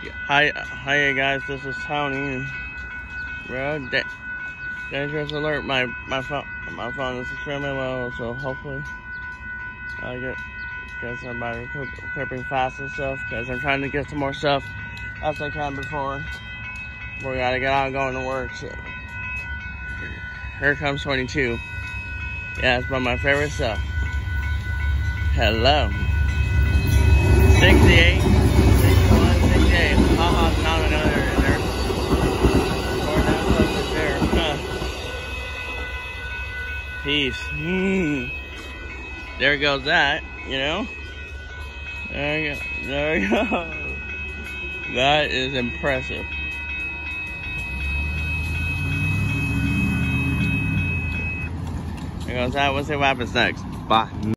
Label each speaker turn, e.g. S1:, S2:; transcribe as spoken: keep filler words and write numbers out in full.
S1: Hi, hi guys, this is Tony. Bro, da dangerous alert. My my phone my phone is extremely low, so hopefully I get get somebody equipping fast and stuff. Cause I'm trying to get some more stuff as I can before we gotta get out and going to work. So here comes twenty-two. Yeah, it's one of my favorite stuff. Hello. sixty-eight. sixty-one, sixty-eight. Haha, not another in there. Four down close there. Huh. Peace. Mm. There goes that, you know? There we go. There we go. That is impressive. There goes that. We'll see what happens next. Bye.